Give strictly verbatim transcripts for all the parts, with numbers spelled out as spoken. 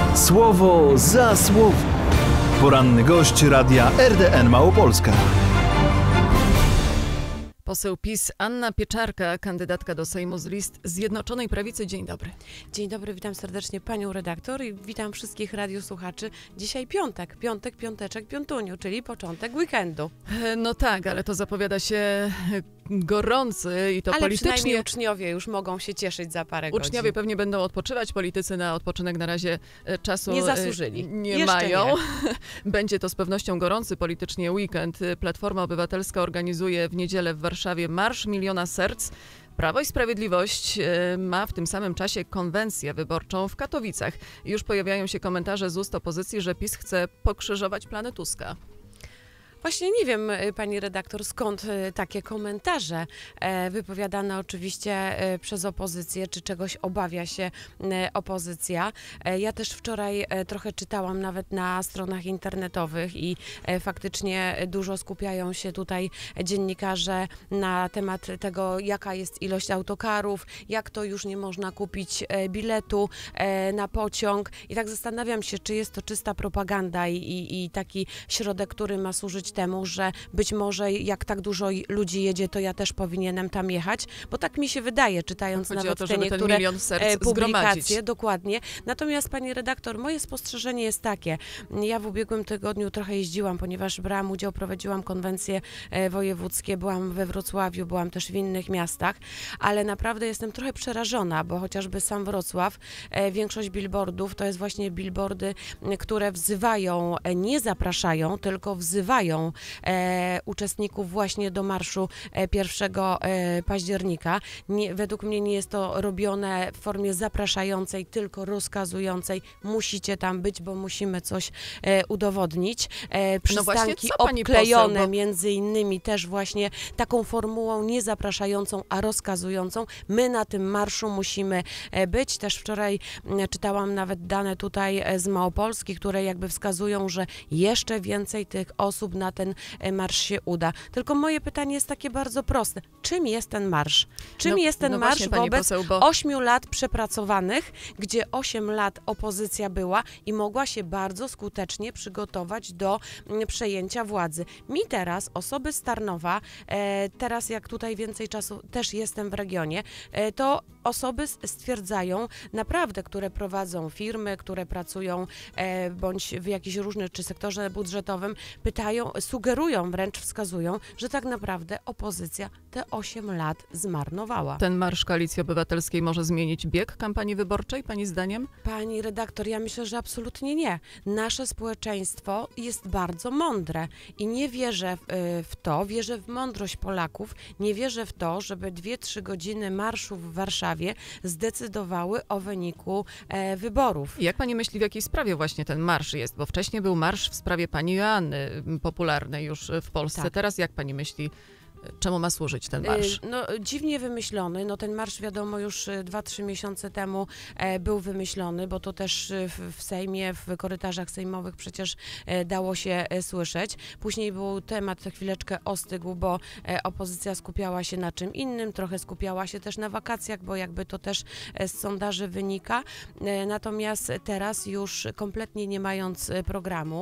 Słowo za słowo. Poranny gość Radia R D N Małopolska. Poseł PiS Anna Pieczarka, kandydatka do Sejmu z list Zjednoczonej Prawicy. Dzień dobry. Dzień dobry, witam serdecznie panią redaktor i witam wszystkich radiosłuchaczy. Dzisiaj piątek, piątek, piąteczek, piątuniu, czyli początek weekendu. No tak, ale to zapowiada się gorący i to ale politycznie... przynajmniej uczniowie już mogą się cieszyć za parę Uczniowie godzin. pewnie będą odpoczywać, politycy na odpoczynek na razie czasu nie zasłużyli. nie Jeszcze mają. Nie. Będzie to z pewnością gorący politycznie weekend. Platforma Obywatelska organizuje w niedzielę w Warszawie Marsz Miliona Serc. Prawo i Sprawiedliwość ma w tym samym czasie konwencję wyborczą w Katowicach. Już pojawiają się komentarze z ust opozycji, że PiS chce pokrzyżować plany Tuska. Właśnie nie wiem, pani redaktor, skąd takie komentarze wypowiadane oczywiście przez opozycję, czy czegoś obawia się opozycja. Ja też wczoraj trochę czytałam nawet na stronach internetowych i faktycznie dużo skupiają się tutaj dziennikarze na temat tego, jaka jest ilość autokarów, jak to już nie można kupić biletu na pociąg i tak zastanawiam się, czy jest to czysta propaganda i, i, i taki środek, który ma służyć temu, że być może jak tak dużo ludzi jedzie, to ja też powinienem tam jechać, bo tak mi się wydaje, czytając Chodzi nawet o to, te żeby niektóre ten milion serc publikacje. zgromadzić. Dokładnie. Natomiast pani redaktor, moje spostrzeżenie jest takie. Ja w ubiegłym tygodniu trochę jeździłam, ponieważ brałam udział, prowadziłam konwencje wojewódzkie, byłam we Wrocławiu, byłam też w innych miastach, ale naprawdę jestem trochę przerażona, bo chociażby sam Wrocław, większość billboardów to jest właśnie billboardy, które wzywają, nie zapraszają, tylko wzywają E, uczestników właśnie do marszu e, pierwszego e, października. Nie, według mnie nie jest to robione w formie zapraszającej, tylko rozkazującej. Musicie tam być, bo musimy coś e, udowodnić. E, przystanki no właśnie, obklejone poseł, bo... między innymi też właśnie taką formułą nie zapraszającą, a rozkazującą. My na tym marszu musimy e, być. Też wczoraj e, czytałam nawet dane tutaj e, z Małopolski, które jakby wskazują, że jeszcze więcej tych osób na ten marsz się uda. Tylko moje pytanie jest takie bardzo proste. Czym jest ten marsz? Czym no, jest ten no marsz właśnie, wobec poseł, bo... ośmiu lat przepracowanych, gdzie osiem lat opozycja była i mogła się bardzo skutecznie przygotować do m, przejęcia władzy. Mi teraz osoby z Tarnowa, e, teraz jak tutaj więcej czasu też jestem w regionie, e, to osoby stwierdzają naprawdę, które prowadzą firmy, które pracują e, bądź w jakimś różnym, czy sektorze budżetowym, pytają, sugerują, wręcz wskazują, że tak naprawdę opozycja te osiem lat zmarnowała. Ten marsz Koalicji Obywatelskiej może zmienić bieg kampanii wyborczej, pani zdaniem? Pani redaktor, ja myślę, że absolutnie nie. Nasze społeczeństwo jest bardzo mądre i nie wierzę w, w to, wierzę w mądrość Polaków, nie wierzę w to, żeby dwie, trzy godziny marszu w Warszawie zdecydowały o wyniku e, wyborów. Jak pani myśli, w jakiej sprawie właśnie ten marsz jest? Bo wcześniej był marsz w sprawie pani Joanny, popularnej już w Polsce. Tak. Teraz jak pani myśli, czemu ma służyć ten marsz? No, dziwnie wymyślony. No, ten marsz, wiadomo, już dwa, trzy miesiące temu e, był wymyślony, bo to też w, w Sejmie, w korytarzach sejmowych przecież e, dało się e, słyszeć. Później był temat, chwileczkę ostygł, bo e, opozycja skupiała się na czym innym, trochę skupiała się też na wakacjach, bo jakby to też e, z sondaży wynika. E, natomiast teraz już kompletnie nie mając e, programu,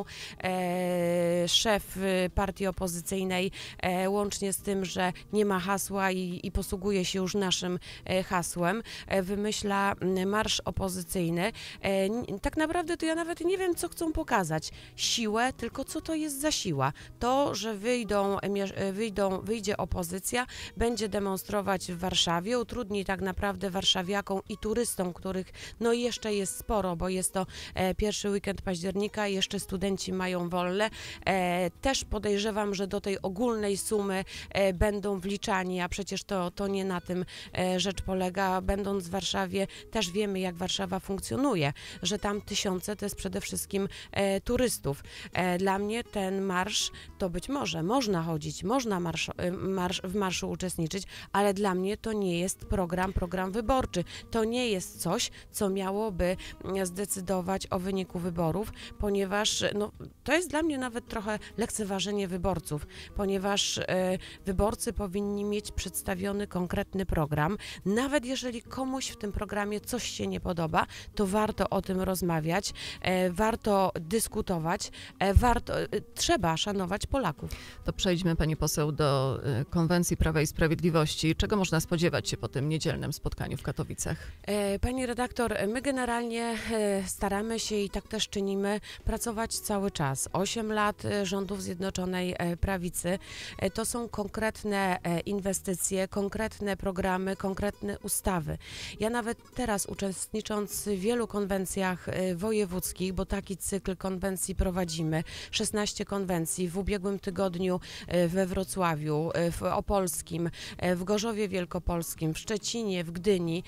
e, szef e, partii opozycyjnej e, łącznie z tym, że nie ma hasła i, i posługuje się już naszym e, hasłem, e, wymyśla m, marsz opozycyjny. E, n, tak naprawdę to ja nawet nie wiem, co chcą pokazać. Siłę, tylko co to jest za siła? To, że wyjdą, e, wyjdą, wyjdzie opozycja, będzie demonstrować w Warszawie, utrudni tak naprawdę warszawiakom i turystom, których no jeszcze jest sporo, bo jest to e, pierwszy weekend października, jeszcze studenci mają wolne. E, też podejrzewam, że do tej ogólnej sumy e, będą wliczani, a przecież to, to nie na tym e, rzecz polega. Będąc w Warszawie, też wiemy, jak Warszawa funkcjonuje, że tam tysiące to jest przede wszystkim e, turystów. E, dla mnie ten marsz to być może można chodzić, można marsz, e, marsz, w marszu uczestniczyć, ale dla mnie to nie jest program, program wyborczy. To nie jest coś, co miałoby zdecydować o wyniku wyborów, ponieważ no, to jest dla mnie nawet trochę lekceważenie wyborców, ponieważ e, Wyborcy powinni mieć przedstawiony konkretny program. Nawet jeżeli komuś w tym programie coś się nie podoba, to warto o tym rozmawiać, e, warto dyskutować, e, warto, e, trzeba szanować Polaków. To przejdźmy, pani poseł, do y, konwencji Prawa i Sprawiedliwości. Czego można spodziewać się po tym niedzielnym spotkaniu w Katowicach? E, Pani redaktor, my generalnie e, staramy się i tak też czynimy, pracować cały czas. Osiem lat e, rządów Zjednoczonej e, Prawicy e, to są konkretne e, inwestycje, konkretne programy, konkretne ustawy. Ja nawet teraz uczestnicząc w wielu konwencjach e, wojewódzkich, bo taki cykl konwencji prowadzimy, szesnaście konwencji w ubiegłym tygodniu e, we Wrocławiu, e, w Opolskim, e, w Gorzowie Wielkopolskim, w Szczecinie, w Gdyni.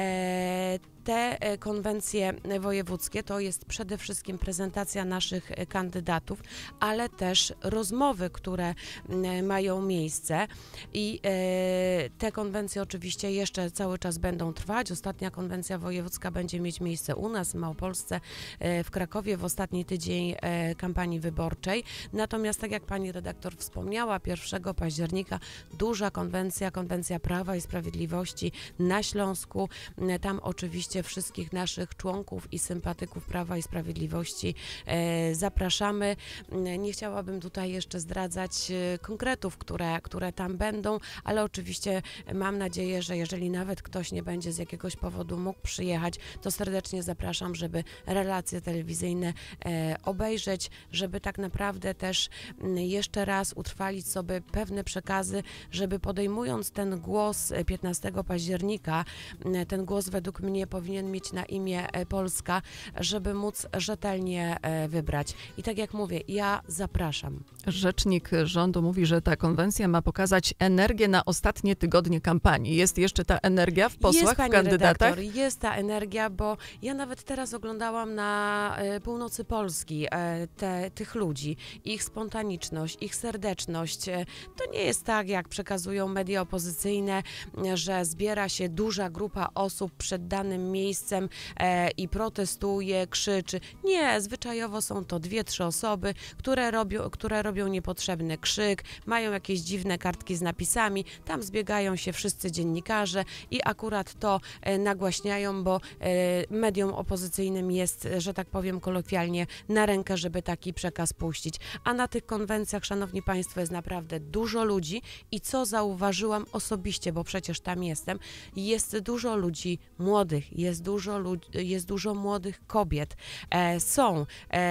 E, Te e, konwencje wojewódzkie to jest przede wszystkim prezentacja naszych e, kandydatów, ale też rozmowy, które m, mają miejsce i e, te konwencje oczywiście jeszcze cały czas będą trwać. Ostatnia konwencja wojewódzka będzie mieć miejsce u nas w Małopolsce, e, w Krakowie w ostatni tydzień e, kampanii wyborczej. Natomiast tak jak pani redaktor wspomniała, pierwszego października duża konwencja, konwencja Prawa i Sprawiedliwości na Śląsku. E, Tam oczywiście wszystkich naszych członków i sympatyków Prawa i Sprawiedliwości e, zapraszamy. Nie chciałabym tutaj jeszcze zdradzać e, konkretów, które, które tam będą, ale oczywiście mam nadzieję, że jeżeli nawet ktoś nie będzie z jakiegoś powodu mógł przyjechać, to serdecznie zapraszam, żeby relacje telewizyjne e, obejrzeć, żeby tak naprawdę też m, jeszcze raz utrwalić sobie pewne przekazy, żeby podejmując ten głos piętnastego października, m, ten głos według mnie powinien powinien mieć na imię e, Polska, żeby móc rzetelnie e, wybrać. I tak jak mówię, ja zapraszam. Rzecznik rządu mówi, że ta konwencja ma pokazać energię na ostatnie tygodnie kampanii. Jest jeszcze ta energia w posłach, jest, w pani kandydatach? Redaktor, jest ta energia, bo ja nawet teraz oglądałam na e, północy Polski e, te, tych ludzi, ich spontaniczność, ich serdeczność. E, to nie jest tak, jak przekazują media opozycyjne, e, że zbiera się duża grupa osób przed danym miejscem e, i protestuje, krzyczy. Nie, zwyczajowo są to dwie, trzy osoby, które robią, które robią niepotrzebny krzyk, mają jakieś dziwne kartki z napisami, tam zbiegają się wszyscy dziennikarze i akurat to e, nagłaśniają, bo e, mediom opozycyjnym jest, że tak powiem kolokwialnie, na rękę, żeby taki przekaz puścić. A na tych konwencjach, szanowni państwo, jest naprawdę dużo ludzi i co zauważyłam osobiście, bo przecież tam jestem, jest dużo ludzi młodych, jest dużo, lud- jest dużo młodych kobiet. E, są,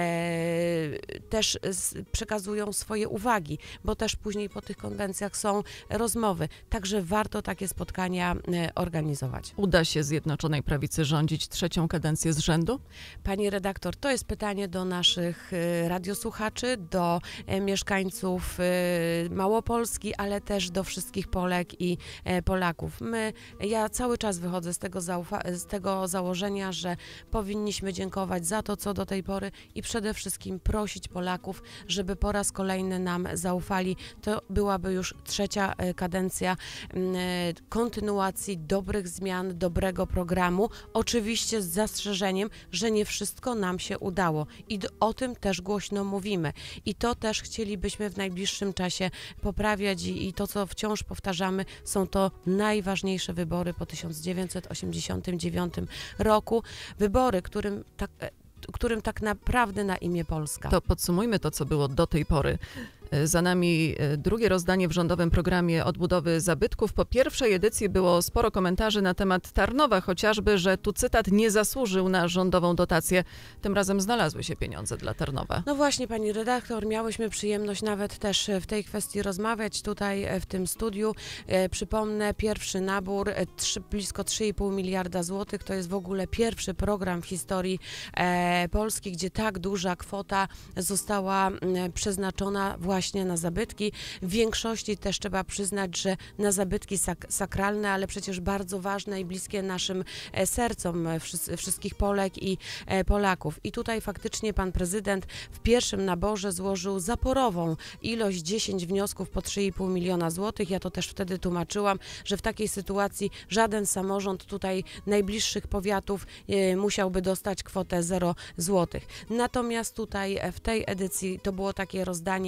e, też s- przekazują swoje uwagi, bo też później po tych konwencjach są rozmowy. Także warto takie spotkania e, organizować. Uda się Zjednoczonej Prawicy rządzić trzecią kadencję z rzędu? Pani redaktor, to jest pytanie do naszych e, radiosłuchaczy, do e, mieszkańców e, Małopolski, ale też do wszystkich Polek i e, Polaków. My, ja cały czas wychodzę z tego, zaufa- z tego założenia, że powinniśmy dziękować za to, co do tej pory i przede wszystkim prosić Polaków, żeby po raz kolejny nam zaufali. To byłaby już trzecia e, kadencja m, e, kontynuacji dobrych zmian, dobrego programu. Oczywiście z zastrzeżeniem, że nie wszystko nam się udało i d- o tym też głośno mówimy. I to też chcielibyśmy w najbliższym czasie poprawiać i, i to, co wciąż powtarzamy, są to najważniejsze wybory po tysiąc dziewięćset osiemdziesiątym dziewiątym roku. Wybory, którym tak, e, którym tak naprawdę na imię Polska. To podsumujmy to, co było do tej pory. Za nami drugie rozdanie w rządowym programie odbudowy zabytków. Po pierwszej edycji było sporo komentarzy na temat Tarnowa, chociażby, że tu cytat nie zasłużył na rządową dotację. Tym razem znalazły się pieniądze dla Tarnowa. No właśnie, pani redaktor, miałyśmy przyjemność nawet też w tej kwestii rozmawiać tutaj w tym studiu. E, przypomnę, pierwszy nabór, e, trzy, blisko trzy i pół miliarda złotych, to jest w ogóle pierwszy program w historii e, Polski, gdzie tak duża kwota została m, przeznaczona właśnie na zabytki. W większości też trzeba przyznać, że na zabytki sak- sakralne, ale przecież bardzo ważne i bliskie naszym e, sercom e, wszy- wszystkich Polek i e, Polaków. I tutaj faktycznie pan prezydent w pierwszym naborze złożył zaporową ilość dziesięć wniosków po trzy i pół miliona złotych. Ja to też wtedy tłumaczyłam, że w takiej sytuacji żaden samorząd tutaj najbliższych powiatów e, musiałby dostać kwotę zero złotych. Natomiast tutaj e, w tej edycji to było takie rozdanie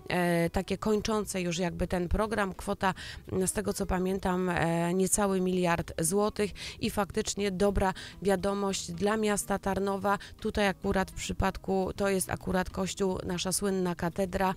e, takie kończące już jakby ten program. Kwota, z tego co pamiętam, e, niecały miliard złotych i faktycznie dobra wiadomość dla miasta Tarnowa. Tutaj akurat w przypadku, to jest akurat kościół, nasza słynna katedra,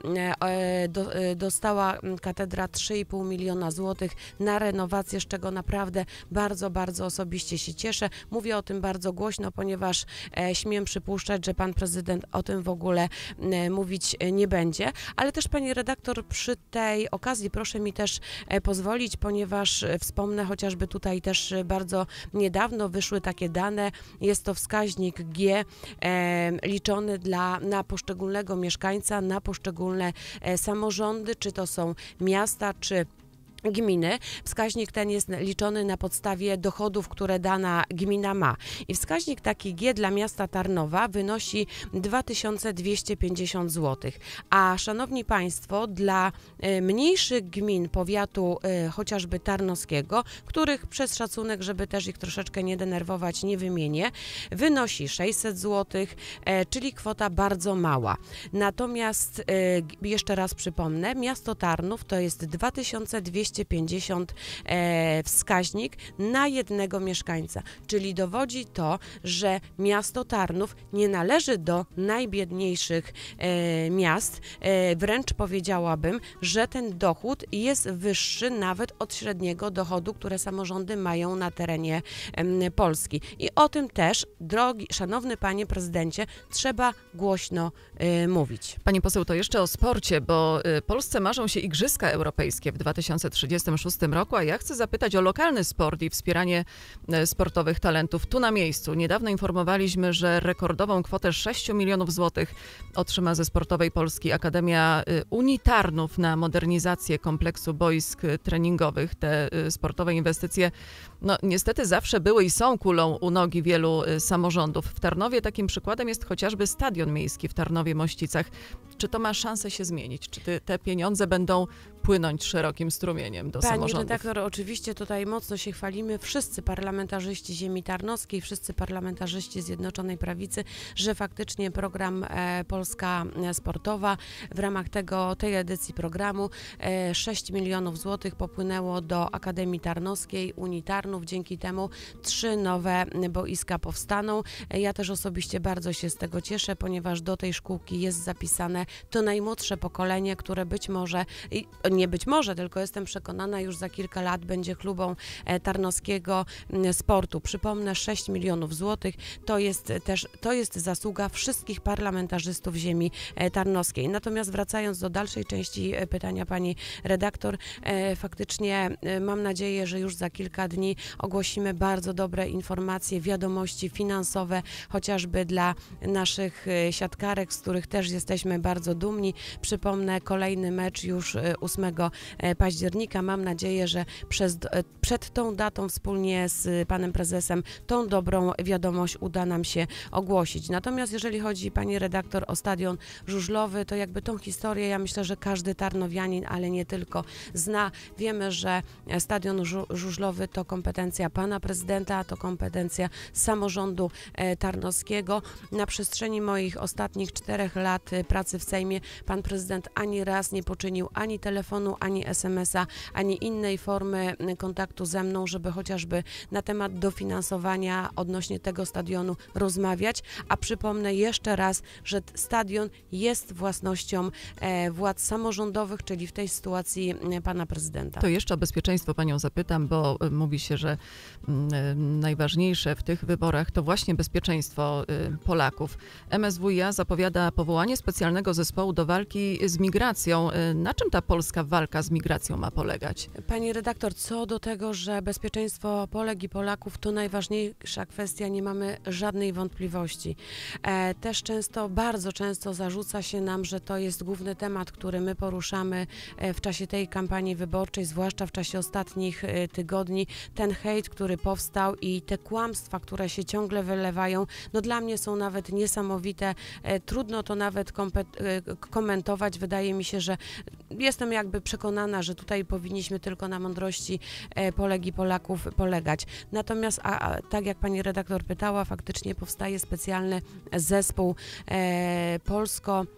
e, do, e, dostała katedra trzy i pół miliona złotych na renowację, z czego naprawdę bardzo, bardzo osobiście się cieszę. Mówię o tym bardzo głośno, ponieważ e, śmiem przypuszczać, że pan prezydent o tym w ogóle e, mówić nie będzie. Ale też pani redaktor, przy tej okazji proszę mi też e, pozwolić, ponieważ e, wspomnę chociażby tutaj też e, bardzo niedawno wyszły takie dane. Jest to wskaźnik G e, liczony dla, na poszczególnego mieszkańca, na poszczególne e, samorządy, czy to są miasta, czy gminy. Wskaźnik ten jest liczony na podstawie dochodów, które dana gmina ma. I wskaźnik taki G dla miasta Tarnowa wynosi dwa tysiące dwieście pięćdziesiąt złotych. A szanowni państwo, dla y, mniejszych gmin powiatu y, chociażby tarnowskiego, których przez szacunek, żeby też ich troszeczkę nie denerwować, nie wymienię, wynosi sześćset złotych, y, czyli kwota bardzo mała. Natomiast y, jeszcze raz przypomnę, miasto Tarnów to jest dwa tysiące dwieście pięćdziesiąt e, wskaźnik na jednego mieszkańca, czyli dowodzi to, że miasto Tarnów nie należy do najbiedniejszych e, miast, e, wręcz powiedziałabym, że ten dochód jest wyższy nawet od średniego dochodu, które samorządy mają na terenie e, Polski. I o tym też, drogi, szanowny panie prezydencie, trzeba głośno e, mówić. Pani poseł, to jeszcze o sporcie, bo y, Polsce marzą się Igrzyska Europejskie w dwa tysiące trzydziestym szóstym roku, a ja chcę zapytać o lokalny sport i wspieranie y, sportowych talentów tu na miejscu. Niedawno informowaliśmy, że rekordową kwotę sześć milionów złotych otrzyma ze Sportowej Polski Akademia y, Unii Tarnów na modernizację kompleksu boisk y, treningowych. Te y, sportowe inwestycje no, niestety zawsze były i są kulą u nogi wielu y, samorządów. W Tarnowie takim przykładem jest chociażby Stadion Miejski w Tarnowie-Mościcach. Czy to ma szansę się zmienić? Czy te, te pieniądze będą płynąć szerokim strumieniem do Pani samorządów? redaktor, oczywiście tutaj mocno się chwalimy, wszyscy parlamentarzyści ziemi tarnowskiej, wszyscy parlamentarzyści Zjednoczonej Prawicy, że faktycznie program e, Polska Sportowa, w ramach tego, tej edycji programu e, sześć milionów złotych popłynęło do Akademii Tarnowskiej, Unii Tarnów. Dzięki temu trzy nowe boiska powstaną. E, ja też osobiście bardzo się z tego cieszę, ponieważ do tej szkółki jest zapisane to najmłodsze pokolenie, które być może, i nie być może, tylko jestem przekonana, już za kilka lat będzie klubą e, tarnowskiego m, sportu. Przypomnę, sześć milionów złotych to jest też, to jest zasługa wszystkich parlamentarzystów ziemi e, tarnowskiej. Natomiast wracając do dalszej części e, pytania pani redaktor, e, faktycznie e, mam nadzieję, że już za kilka dni ogłosimy bardzo dobre informacje, wiadomości finansowe, chociażby dla naszych e, siatkarek, z których też jesteśmy bardzo dumni. Przypomnę, kolejny mecz już e, ósmego października. Mam nadzieję, że przez, przed tą datą wspólnie z panem prezesem tą dobrą wiadomość uda nam się ogłosić. Natomiast jeżeli chodzi, pani redaktor, o Stadion Żużlowy, to jakby tą historię, ja myślę, że każdy tarnowianin, ale nie tylko, zna. Wiemy, że Stadion żu Żużlowy to kompetencja pana prezydenta, to kompetencja samorządu e, tarnowskiego. Na przestrzeni moich ostatnich czterech lat pracy w Sejmie pan prezydent ani raz nie poczynił ani telefonu, ani es em es a, ani innej formy kontaktu ze mną, żeby chociażby na temat dofinansowania odnośnie tego stadionu rozmawiać. A przypomnę jeszcze raz, że stadion jest własnością e, władz samorządowych, czyli w tej sytuacji e, pana prezydenta. To jeszcze o bezpieczeństwo panią zapytam, bo y, mówi się, że y, najważniejsze w tych wyborach to właśnie bezpieczeństwo y, Polaków. em es wuj a zapowiada powołanie specjalnego zespołu do walki z migracją. Y, na czym ta polska walka z migracją ma polegać? Pani redaktor, co do tego, że bezpieczeństwo Polek i Polaków to najważniejsza kwestia, nie mamy żadnej wątpliwości. E, też często, bardzo często zarzuca się nam, że to jest główny temat, który my poruszamy e, w czasie tej kampanii wyborczej, zwłaszcza w czasie ostatnich e, tygodni. Ten hejt, który powstał i te kłamstwa, które się ciągle wylewają, no dla mnie są nawet niesamowite. E, trudno to nawet e, komentować. Wydaje mi się, że jestem jakby przekonana, że tutaj powinniśmy tylko na mądrości e, Polek i Polaków polegać. Natomiast, a, a, tak jak pani redaktor pytała, faktycznie powstaje specjalny zespół e, polsko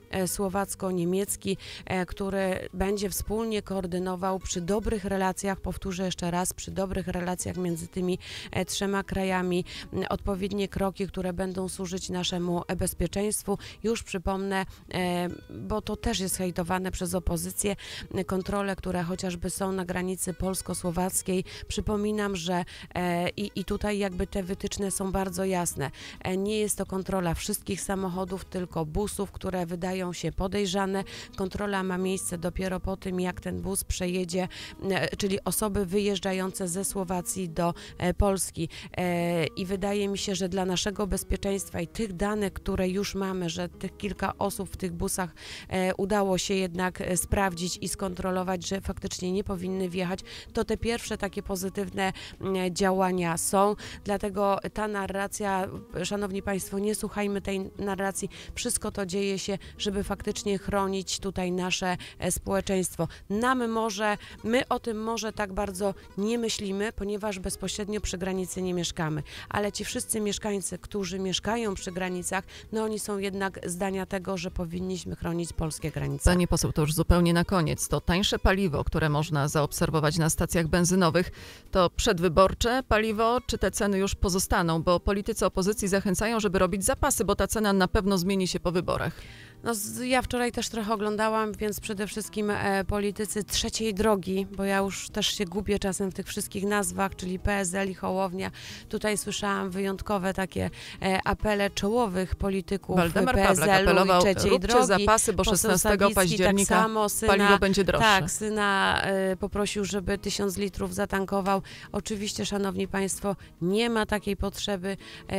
e, słowacko-niemiecki, e, który będzie wspólnie koordynował przy dobrych relacjach, powtórzę jeszcze raz, przy dobrych relacjach między tymi e, trzema krajami m, odpowiednie kroki, które będą służyć naszemu e, bezpieczeństwu. Już przypomnę, e, bo to też jest hejtowane przez opozycję, e, kontrole, które chociażby są na granicy polsko-słowackiej. Przypominam, że e, i, i tutaj jakby te wytyczne są bardzo jasne. E, nie jest to kontrola wszystkich samochodów, tylko busów, które wydają się podejrzane. Kontrola ma miejsce dopiero po tym, jak ten bus przejedzie, e, czyli osoby wyjeżdżające ze Słowacji do e, Polski. E, I wydaje mi się, że dla naszego bezpieczeństwa i tych danych, które już mamy, że tych kilka osób w tych busach e, udało się jednak e, sprawdzić i skontrolować, że faktycznie nie powinny wjechać, to te pierwsze takie pozytywne e, działania są. Dlatego ta narracja, szanowni państwo, nie słuchajmy tej narracji. Wszystko to dzieje się, żeby faktycznie chronić tutaj nasze e, społeczeństwo. Nam może, my o tym może tak bardzo nie myślimy, ponieważ bezpośrednio przy granicy nie mieszkamy. Ale ci wszyscy mieszkańcy, którzy mieszkają przy granicach, no oni są jednak zdania tego, że powinniśmy chronić polskie granice. Pani poseł, to już zupełnie na koniec. To tańsze paliwo, które można zaobserwować na stacjach benzynowych, to przedwyborcze paliwo, czy te ceny już pozostaną? Bo politycy opozycji zachęcają, żeby robić zapasy, bo ta cena na pewno zmieni się po wyborach. No, z, ja wczoraj też trochę oglądałam, więc przede wszystkim e, politycy trzeciej drogi, bo ja już też się gubię czasem w tych wszystkich nazwach, czyli P S L i Hołownia. Tutaj słyszałam wyjątkowe takie e, apele czołowych polityków Waldemar P S Pawlak L-u apelował, i trzeciej róbcie drogi. zapasy, bo Poseł szesnastego Sawicki października tak samo, syna, paliwo będzie droższe. Tak, syna e, poprosił, żeby tysiąc litrów zatankował. Oczywiście, szanowni państwo, nie ma takiej potrzeby.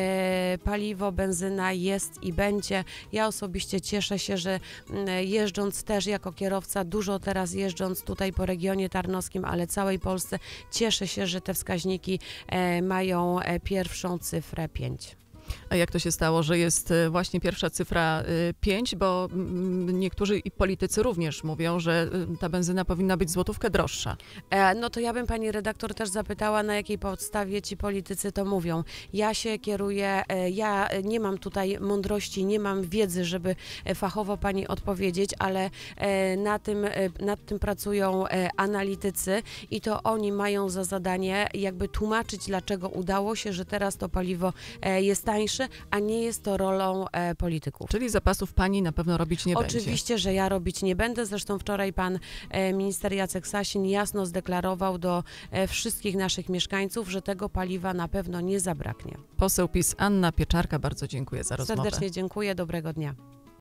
E, paliwo, benzyna jest i będzie. Ja osobiście cieszę się, że jeżdżąc też jako kierowca, dużo teraz jeżdżąc tutaj po regionie tarnowskim, ale całej Polsce, cieszę się, że te wskaźniki e, mają e, pierwszą cyfrę pięć. A jak to się stało, że jest y, właśnie pierwsza cyfra y, pięć, bo mm, niektórzy i politycy również mówią, że y, ta benzyna powinna być złotówkę droższa. E, no to ja bym pani redaktor też zapytała, na jakiej podstawie ci politycy to mówią. Ja się kieruję, e, ja nie mam tutaj mądrości, nie mam wiedzy, żeby e, fachowo pani odpowiedzieć, ale e, na tym, e, nad tym pracują e, analitycy i to oni mają za zadanie jakby tłumaczyć, dlaczego udało się, że teraz to paliwo e, jest tańsze, a nie jest to rolą e, polityków. Czyli zapasów pani na pewno robić nie będzie. Oczywiście, że ja robić nie będę. Zresztą wczoraj pan e, minister Jacek Sasin jasno zdeklarował do e, wszystkich naszych mieszkańców, że tego paliwa na pewno nie zabraknie. Poseł PiS Anna Pieczarka, bardzo dziękuję za rozmowę. Serdecznie dziękuję. Dobrego dnia.